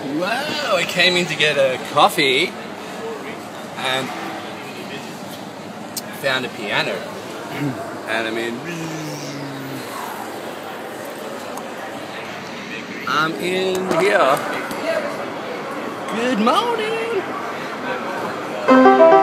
Wow, I came in to get a coffee and found a piano. And I'm in here. Good morning.